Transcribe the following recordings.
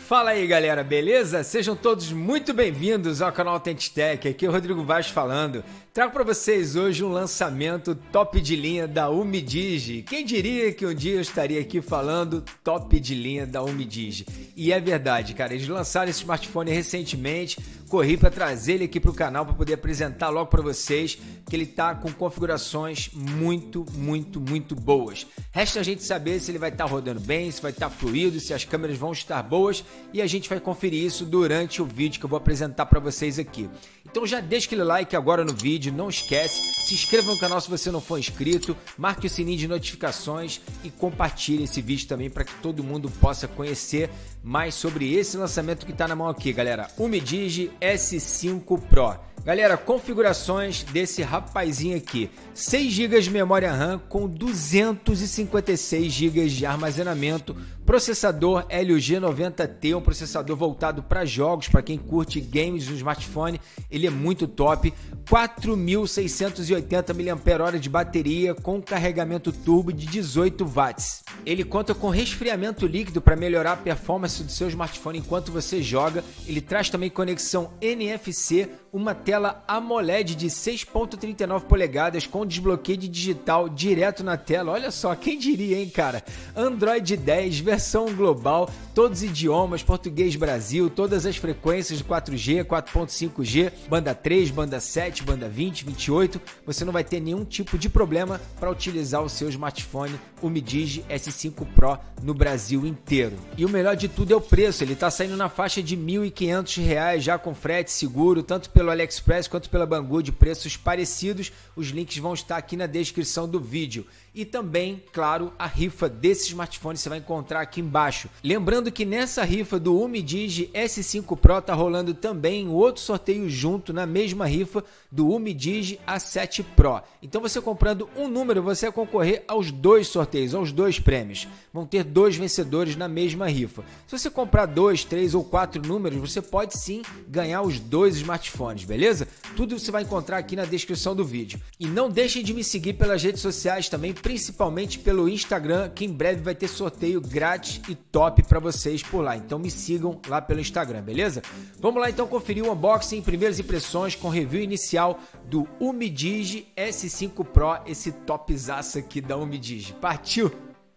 Fala aí galera, beleza? Sejam todos muito bem-vindos ao canal Authentic Tech, aqui é o Rodrigo Vaz falando. Trago para vocês hoje um lançamento top de linha da Umidigi. Quem diria que um dia eu estaria aqui falando top de linha da Umidigi? E é verdade, cara, eles lançaram esse smartphone recentemente, corri para trazer ele aqui para o canal para poder apresentar logo para vocês, que ele tá com configurações muito boas. Resta a gente saber se ele vai estar rodando bem, se vai estar fluido, se as câmeras vão estar boas, e a gente vai conferir isso durante o vídeo que eu vou apresentar para vocês aqui. Então já deixa aquele like agora no vídeo, não esquece, se inscreva no canal se você não for inscrito, marque o sininho de notificações e compartilhe esse vídeo também para que todo mundo possa conhecer mais sobre esse lançamento que está na mão aqui, galera. Umidigi S5 Pro. Galera, configurações desse rapazinho aqui: 6 GB de memória RAM com 256 GB de armazenamento, processador Helio G90T, um processador voltado para jogos, para quem curte games no smartphone, ele é muito top. 4.680 mAh de bateria com carregamento turbo de 18 watts. Ele conta com resfriamento líquido para melhorar a performance do seu smartphone enquanto você joga. Ele traz também conexão NFC, uma tela AMOLED de 6.39 polegadas com desbloqueio de digital direto na tela. Olha só, quem diria, hein, cara? Android 10, versão global, todos os idiomas, português Brasil, todas as frequências de 4G, 4.5G, banda 3, banda 7, banda 20, 28. Você não vai ter nenhum tipo de problema para utilizar o seu smartphone Umidigi S5 Pro no Brasil inteiro. E o melhor de tudo é o preço, ele está saindo na faixa de R$ 1.500 já com frete seguro, tanto pelo AliExpress quanto pela Banggood, preços parecidos. Os links vão estar aqui na descrição do vídeo. E também, claro, a rifa desse smartphone você vai encontrar aqui embaixo. Lembrando que nessa rifa do Umidigi S5 Pro tá rolando também outro sorteio junto na mesma rifa do Umidigi A7 Pro. Então você comprando um número, você vai concorrer aos dois sorteios, aos dois prêmios. Vão ter dois vencedores na mesma rifa. Se você comprar 2, 3 ou 4 números, você pode sim ganhar os dois smartphones, beleza? Tudo você vai encontrar aqui na descrição do vídeo. E não deixem de me seguir pelas redes sociais também, principalmente pelo Instagram, que em breve vai ter sorteio grátis e top para vocês por lá. Então me sigam lá pelo Instagram, beleza? Vamos lá então conferir o unboxing, primeiras impressões com review inicial do Umidigi S5 Pro, esse topzaço aqui da Umidigi. Partiu!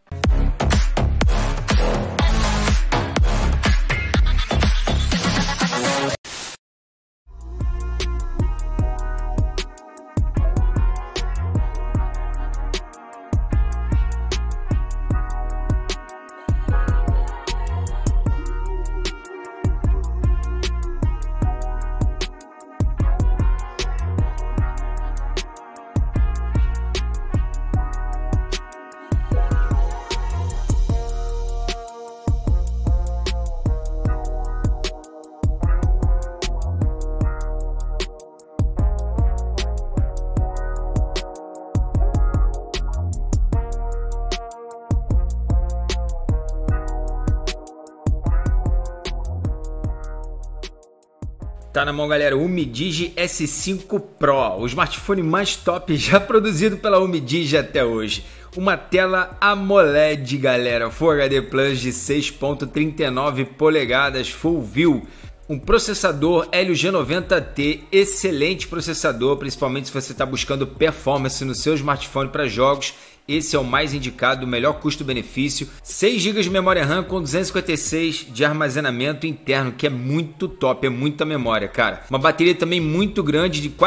Tá na mão, galera, o Umidigi S5 Pro, o smartphone mais top já produzido pela Umidigi até hoje. Uma tela AMOLED, galera, Full HD Plus de 6.39 polegadas Full View. Um processador Helio G90T, excelente processador, principalmente se você está buscando performance no seu smartphone para jogos. Esse é o mais indicado, o melhor custo-benefício. 6 GB de memória RAM com 256 de armazenamento interno, que é muito top, é muita memória, cara. Uma bateria também muito grande de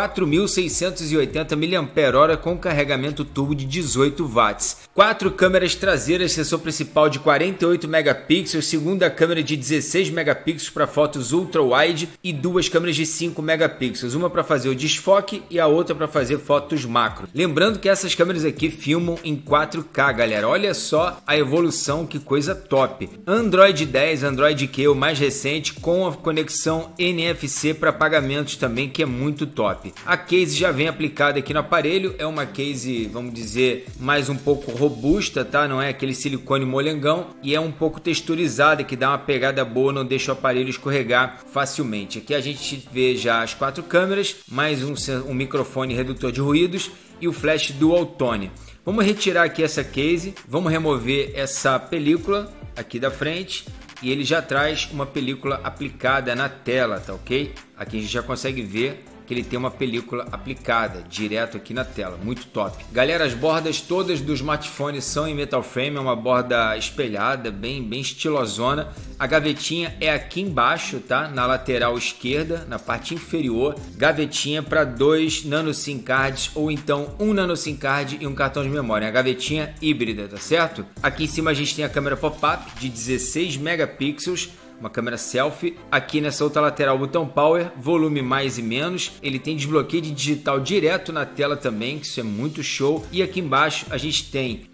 4.680 mAh com carregamento turbo de 18 watts. 4 câmeras traseiras, sensor principal de 48 megapixels, segunda câmera de 16 megapixels para fotos ultra-wide e 2 câmeras de 5 megapixels, uma para fazer o desfoque e a outra para fazer fotos macro. Lembrando que essas câmeras aqui filmam em 4K, galera. Olha só a evolução, que coisa top. Android 10, Android Q, o mais recente, com a conexão NFC para pagamentos também, que é muito top. A case já vem aplicada aqui no aparelho, é uma case, vamos dizer, mais um pouco robusta, tá? Não é aquele silicone molengão, e é um pouco texturizada, que dá uma pegada boa, não deixa o aparelho escorregar facilmente. Aqui a gente vê já as 4 câmeras, mais um microfone redutor de ruídos e o flash Dual Tone. Vamos retirar aqui essa case, vamos remover essa película aqui da frente e ele já traz uma película aplicada na tela, tá ok? Aqui a gente já consegue ver que ele tem uma película aplicada direto aqui na tela, muito top. Galera, as bordas todas do smartphone são em metal frame, é uma borda espelhada, bem estilosona. A gavetinha é aqui embaixo, tá? Na lateral esquerda, na parte inferior, gavetinha para 2 nano SIM cards ou então um nano SIM card e um cartão de memória. A gavetinha híbrida, tá certo? Aqui em cima a gente tem a câmera pop-up de 16 megapixels, uma câmera selfie. Aqui nessa outra lateral, o botão power, volume mais e menos. Ele tem desbloqueio de digital direto na tela também, que isso é muito show. E aqui embaixo a gente tem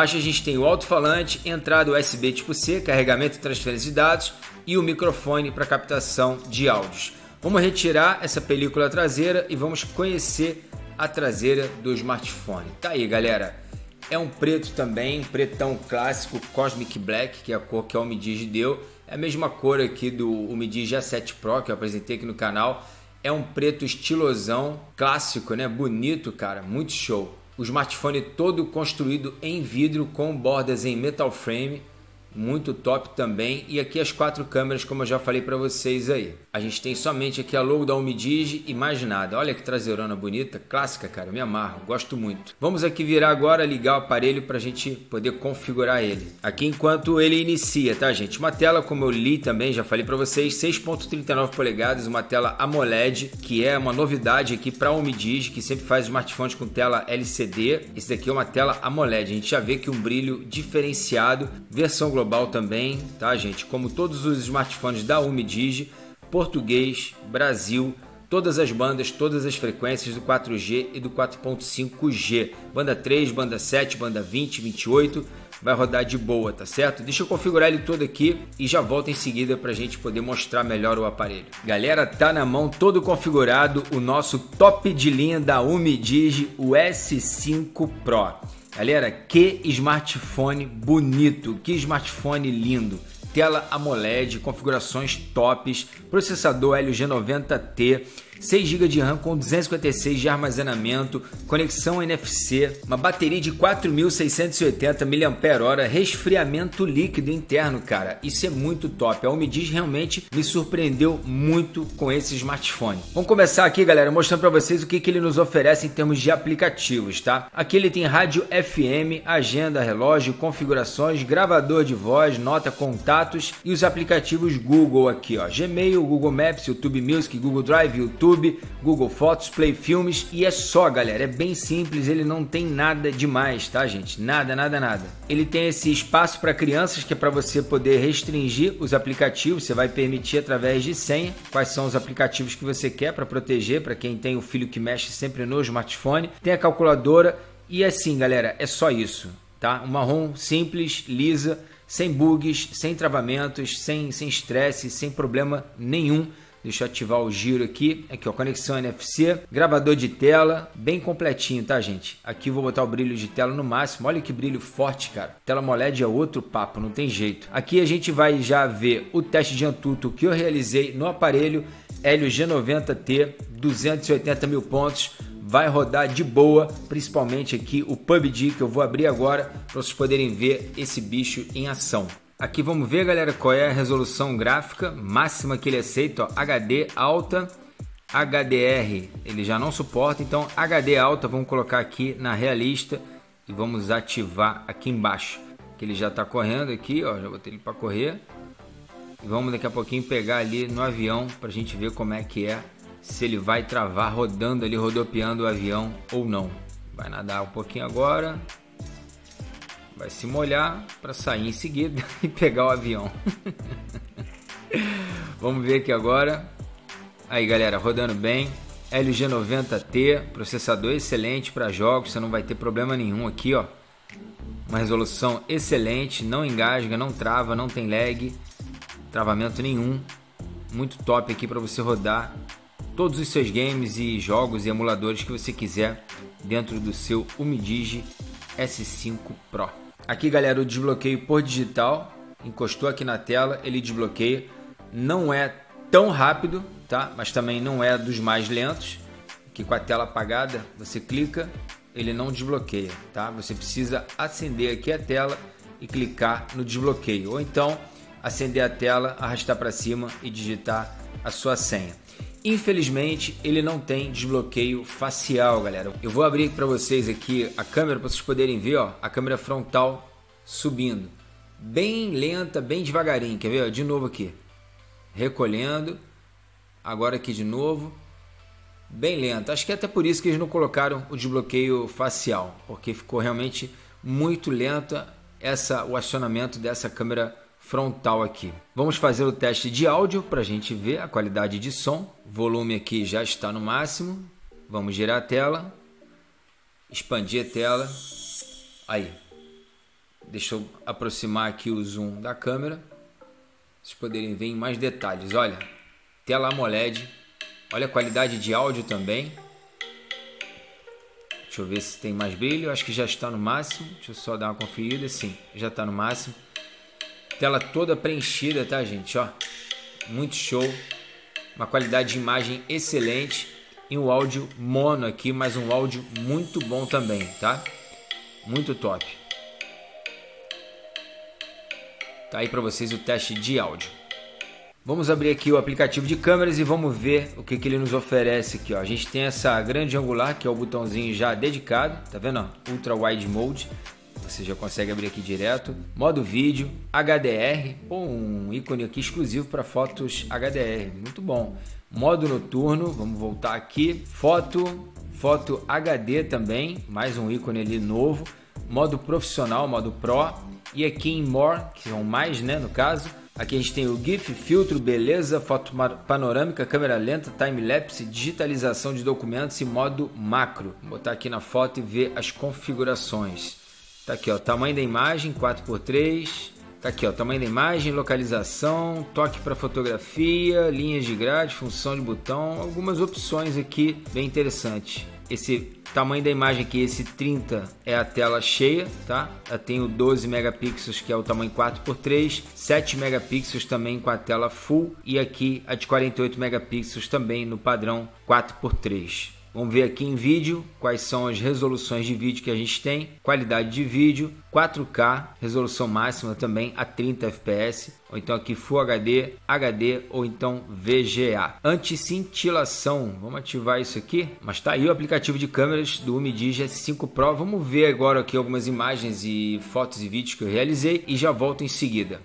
o alto-falante, entrada USB tipo C, carregamento e transferência de dados e o microfone para captação de áudios. Vamos retirar essa película traseira e vamos conhecer a traseira do smartphone. Tá aí, galera. É um preto também, um pretão clássico, Cosmic Black, que é a cor que a UmiDigi deu. É a mesma cor aqui do UmiDigi A7 Pro que eu apresentei aqui no canal. É um preto estilosão, clássico, né? Bonito, cara, muito show. O smartphone todo construído em vidro com bordas em metal frame, muito top também. E aqui as 4 câmeras, como eu já falei para vocês aí. A gente tem somente aqui a logo da UmiDigi e mais nada. Olha que traseirona bonita, clássica, cara, me amarro, gosto muito. Vamos aqui virar agora, ligar o aparelho para a gente poder configurar ele. Aqui enquanto ele inicia, tá, gente? Uma tela, como eu li também, já falei para vocês, 6.39 polegadas, uma tela AMOLED, que é uma novidade aqui para a UmiDigi, que sempre faz smartphones com tela LCD. Esse daqui é uma tela AMOLED. A gente já vê que um brilho diferenciado, versão global também, tá, gente? Como todos os smartphones da UmiDigi, português, Brasil, todas as bandas, todas as frequências do 4G e do 4.5G. Banda 3, banda 7, banda 20, 28, vai rodar de boa, tá certo? Deixa eu configurar ele todo aqui e já volto em seguida pra gente poder mostrar melhor o aparelho. Galera, tá na mão, todo configurado, o nosso top de linha da UmiDigi, o S5 Pro. Galera, que smartphone bonito, que smartphone lindo. Tela AMOLED, configurações tops, processador Helio G90T, 6 GB de RAM com 256 de armazenamento, conexão NFC, uma bateria de 4.680 mAh, resfriamento líquido interno, cara. Isso é muito top. A UmiDigi realmente me surpreendeu muito com esse smartphone. Vamos começar aqui, galera, mostrando para vocês o que ele nos oferece em termos de aplicativos, tá? Aqui ele tem rádio FM, agenda, relógio, configurações, gravador de voz, nota, contatos e os aplicativos Google aqui, ó. Gmail, Google Maps, YouTube Music, Google Drive, YouTube, Google Fotos, Play Filmes e é só, galera, é bem simples, ele não tem nada demais, tá, gente? Nada. Ele tem esse espaço para crianças que é para você poder restringir os aplicativos, você vai permitir através de senha quais são os aplicativos que você quer para proteger, para quem tem o filho que mexe sempre no smartphone. Tem a calculadora e assim, galera, é só isso, tá? Uma ROM simples, lisa, sem bugs, sem travamentos, sem estresse, sem problema nenhum. Deixa eu ativar o giro aqui, ó, conexão NFC, gravador de tela, bem completinho, tá, gente? Aqui vou botar o brilho de tela no máximo, olha que brilho forte, cara. Tela AMOLED é outro papo, não tem jeito. Aqui a gente vai já ver o teste de Antutu que eu realizei no aparelho Helio G90T, 280 mil pontos, vai rodar de boa, principalmente aqui o PUBG, que eu vou abrir agora para vocês poderem ver esse bicho em ação. Aqui vamos ver, galera, qual é a resolução gráfica máxima que ele aceita, ó, HD alta, HDR ele já não suporta, então HD alta vamos colocar aqui na realista e vamos ativar aqui embaixo, que ele já está correndo aqui, ó, já botei ele para correr e vamos daqui a pouquinho pegar ali no avião para a gente ver como é que é, se ele vai travar rodando ali, rodopiando o avião ou não. Vai nadar um pouquinho agora. Vai se molhar para sair em seguida e pegar o avião. Vamos ver aqui agora. Aí, galera, rodando bem. Helio G90T, processador excelente para jogos, você não vai ter problema nenhum aqui, ó. Uma resolução excelente, não engasga, não trava, não tem lag, travamento nenhum. Muito top aqui para você rodar todos os seus games e jogos e emuladores que você quiser dentro do seu UmiDigi S5 Pro. Aqui, galera, o desbloqueio por digital, encostou aqui na tela, ele desbloqueia, não é tão rápido, tá? Mas também não é dos mais lentos, que com a tela apagada, você clica, ele não desbloqueia, tá? Você precisa acender aqui a tela e clicar no desbloqueio, ou então acender a tela, arrastar para cima e digitar a sua senha. Infelizmente, ele não tem desbloqueio facial, galera. Eu vou abrir para vocês aqui a câmera para vocês poderem ver, ó, a câmera frontal subindo. Bem lenta, bem devagarinho. Quer ver? De novo aqui. Recolhendo. Agora aqui de novo. Bem lenta. Acho que é até por isso que eles não colocaram o desbloqueio facial, porque ficou realmente muito lenta o acionamento dessa câmera frontal aqui. Vamos fazer o teste de áudio para a gente ver a qualidade de som. O volume aqui já está no máximo. Vamos girar a tela, expandir a tela. Aí, deixa eu aproximar aqui o zoom da câmera, pra vocês poderem ver em mais detalhes. Olha, tela AMOLED. Olha a qualidade de áudio também. Deixa eu ver se tem mais brilho. Acho que já está no máximo. Deixa eu só dar uma conferida. Sim, já está no máximo. Tela toda preenchida, tá, gente? Ó, muito show. Uma qualidade de imagem excelente. E um áudio mono aqui, mas um áudio muito bom também, tá? Muito top. Tá aí para vocês o teste de áudio. Vamos abrir aqui o aplicativo de câmeras e vamos ver o que ele nos oferece aqui, ó. A gente tem essa grande angular, que é o botãozinho já dedicado, tá vendo? Ó? Ultra Wide Mode. Você já consegue abrir aqui direto. Modo vídeo, HDR, um ícone aqui exclusivo para fotos HDR, muito bom. Modo noturno, vamos voltar aqui. Foto HD também, mais um ícone ali novo. Modo profissional, modo Pro. E aqui em More, que são mais, né, no caso. Aqui a gente tem o GIF, filtro, beleza, foto panorâmica, câmera lenta, time-lapse, digitalização de documentos e modo macro. Vou botar aqui na foto e ver as configurações. Tá aqui, ó, tamanho da imagem, 4x3. Tá aqui, ó, tamanho da imagem, localização, toque para fotografia, linhas de grade, função de botão, algumas opções aqui bem interessantes. Esse tamanho da imagem aqui, esse 30 é a tela cheia, tá? Eu tenho 12 megapixels, que é o tamanho 4x3, 7 megapixels também com a tela full e aqui a de 48 megapixels também no padrão 4x3. Vamos ver aqui em vídeo quais são as resoluções de vídeo que a gente tem. Qualidade de vídeo, 4K, resolução máxima também a 30 fps, ou então aqui Full HD, HD ou então VGA. Anti-cintilação, vamos ativar isso aqui. Mas tá aí o aplicativo de câmeras do UMIDIGI S5 Pro. Vamos ver agora aqui algumas imagens e fotos e vídeos que eu realizei e já volto em seguida.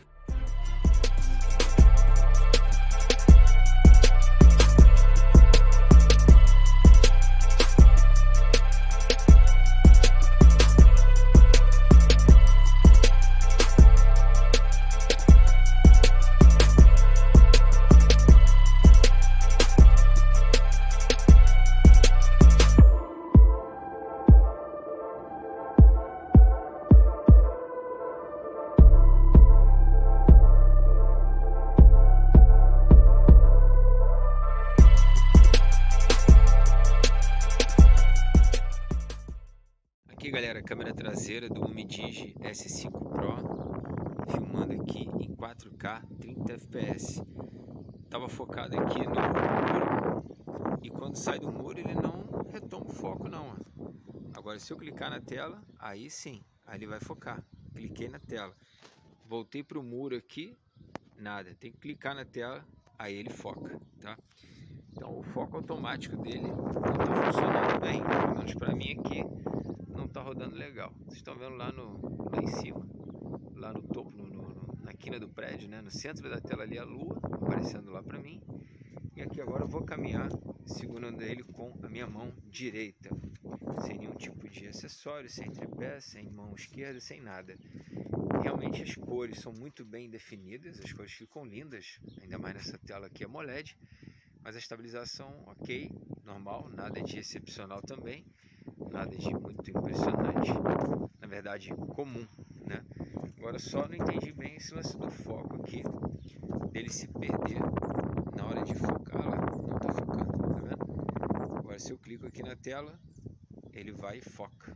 Aqui, galera, a câmera traseira do UMIDIGI S5 Pro, filmando aqui em 4K 30 fps. Estava focado aqui no muro e quando sai do muro ele não retoma o foco não. Agora se eu clicar na tela, aí sim, aí ele vai focar. Cliquei na tela, voltei para o muro aqui, nada, tem que clicar na tela, aí ele foca, tá? Então o foco automático dele não está funcionando bem, pelo menos para mim aqui. Não está rodando legal. Vocês estão vendo lá em cima, lá no topo, na quina do prédio, né? No centro da tela ali a lua aparecendo lá para mim. E aqui agora eu vou caminhar segurando ele com a minha mão direita, sem nenhum tipo de acessório, sem tripé, sem mão esquerda, sem nada. Realmente as cores são muito bem definidas, as cores ficam lindas, ainda mais nessa tela aqui AMOLED. Mas a estabilização ok, normal, nada de excepcional também. Nada de muito impressionante, na verdade comum, né? Agora só não entendi bem esse lance do foco aqui, dele se perder na hora de focar, lá não tá focando, tá vendo? Agora se eu clico aqui na tela, ele vai e foca.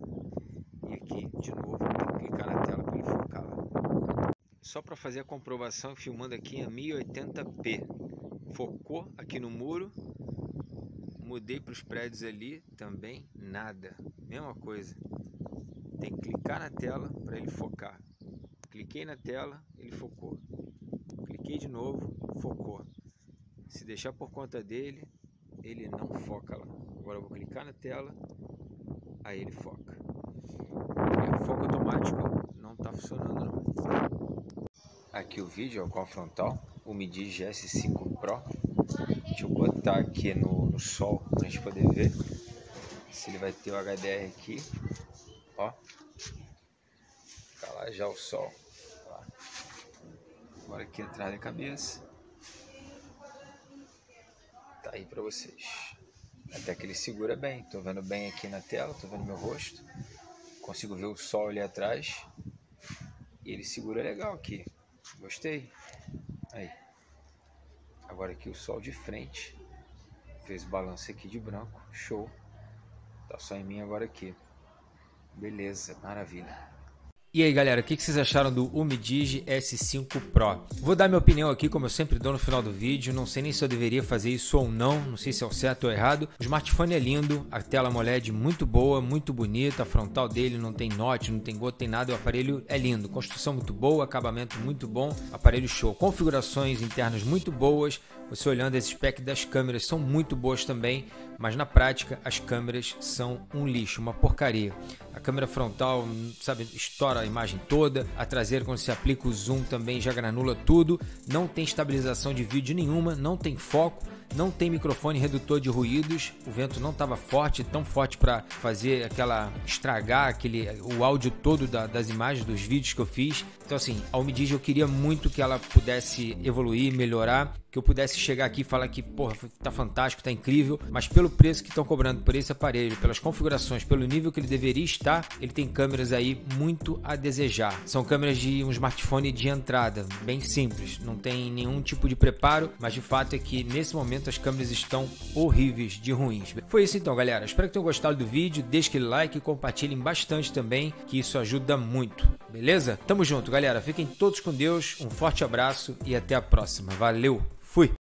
E aqui de novo, vou clicar na tela para ele focar lá. Só para fazer a comprovação, filmando aqui em 1080p, focou aqui no muro. Mudei para os prédios ali, também nada, mesma coisa. Tem que clicar na tela para ele focar. Cliquei na tela, ele focou. cliquei de novo, focou. Se deixar por conta dele, ele não foca lá. Agora eu vou clicar na tela, aí ele foca. O foco automático não está funcionando não. Aqui o vídeo, ó, com a frontal, o Umidigi S5 Pro. Deixa eu botar aqui no sol para a gente poder ver se ele vai ter o HDR aqui. Ó, tá lá já o sol. Lá. Agora aqui atrás da cabeça. Tá aí para vocês. Até que ele segura bem. Tô vendo bem aqui na tela, tô vendo meu rosto. Consigo ver o sol ali atrás. E ele segura legal aqui. Gostei. Aí. Agora aqui o sol de frente. Fez balanço aqui de branco. Show. Tá só em mim agora aqui. Beleza, maravilha. E aí galera, o que vocês acharam do Umidigi S5 Pro? Vou dar minha opinião aqui, como eu sempre dou no final do vídeo. Não sei nem se eu deveria fazer isso ou não. Não sei se é o certo ou errado. O smartphone é lindo, a tela AMOLED muito boa, muito bonita. A frontal dele não tem note, não tem gota, tem nada. O aparelho é lindo, construção muito boa, acabamento muito bom. Aparelho show, configurações internas muito boas. Você olhando esse spec das câmeras são muito boas também, mas na prática as câmeras são um lixo, uma porcaria. A câmera frontal, sabe, estoura a imagem toda. A traseira, quando se aplica o zoom, também já granula tudo. Não tem estabilização de vídeo nenhuma, não tem foco. Não tem microfone redutor de ruídos, o vento não estava forte, tão forte para fazer estragar o áudio todo das imagens, dos vídeos que eu fiz. Então assim, a Umidigi eu queria muito que ela pudesse evoluir, melhorar, que eu pudesse chegar aqui e falar que, porra, tá fantástico, tá incrível, mas pelo preço que estão cobrando por esse aparelho, pelas configurações, pelo nível que ele deveria estar, ele tem câmeras aí muito a desejar. São câmeras de um smartphone de entrada, bem simples, não tem nenhum tipo de preparo, mas de fato é que nesse momento as câmeras estão horríveis de ruins. Foi isso então, galera. Espero que tenham gostado do vídeo. Deixe aquele like e compartilhem bastante também, que isso ajuda muito. Beleza? Tamo junto, galera. Fiquem todos com Deus. Um forte abraço e até a próxima. Valeu! Fui!